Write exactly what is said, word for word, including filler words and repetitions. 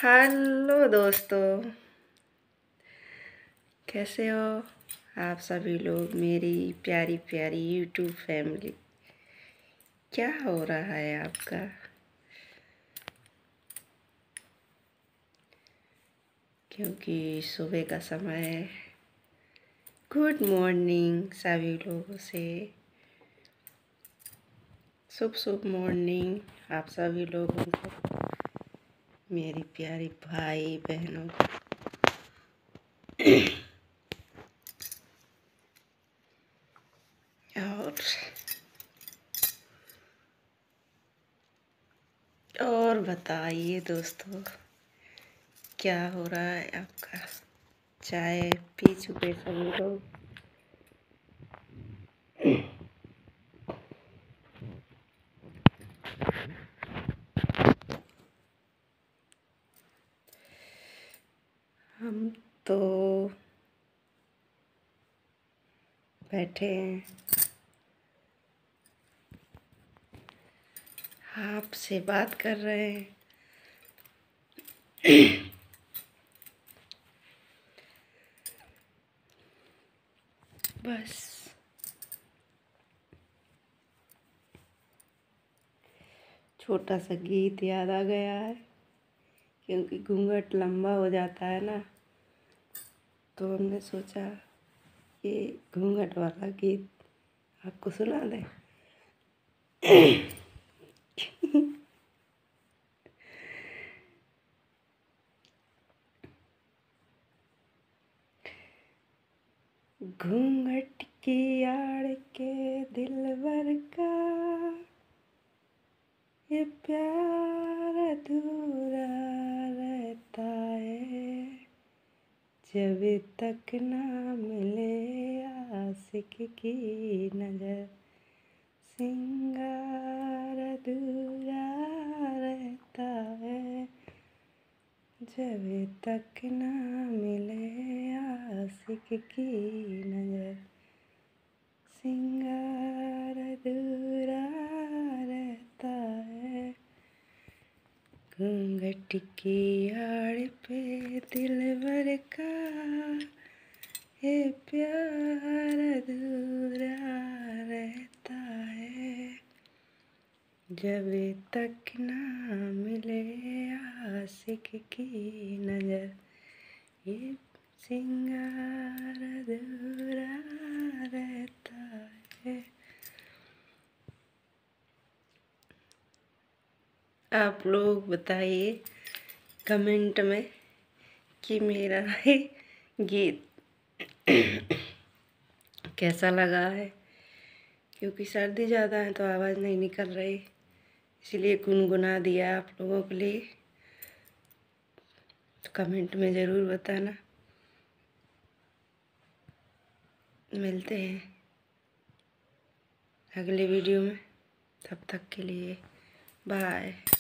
Hello दोस्तों, कैसे हो आप सभी लोग, मेरी प्यारी प्यारी यूट्यूब फैमिली। क्या हो रहा है आपका? क्योंकि सुबह का समय है। गुड मॉर्निंग सभी लोगों से, शुभ शुभ मॉर्निंग आप सभी लोगों को, मेरी प्यारी भाई बहनों। और और बताइए दोस्तों, क्या हो रहा है आपका? चाय पी चुके सभी लोग? हम तो बैठे हैं, आपसे बात कर रहे हैं। बस छोटा सा गीत याद आ गया है, क्योंकि घूंघट लंबा हो जाता है ना, तो हमने सोचा ये घूंघट वाला गीत आपको सुना दें। घूंघट की आड़ के दिलबर का ये प्यार अधूरा रहता है, जब तक ना मिले आशिक की नजर, सिंगार अधूरा रहता है, जब तक ना मिले आशिक की नजर, सिंगार अधूरा रहता है। घूंघट की आड़ पे दिलबर का ये प्यार अधूरा रहता है, जब तक ना मिले आशिक की नजर, ये सिंगार अधूरा रहता है। आप लोग बताइए कमेंट में कि मेरा ये गीत कैसा लगा है, क्योंकि सर्दी ज़्यादा है तो आवाज़ नहीं निकल रही, इसलिए गुनगुना दिया आप लोगों के लिए। तो कमेंट में ज़रूर बताना। मिलते हैं अगले वीडियो में, तब तक के लिए बाय।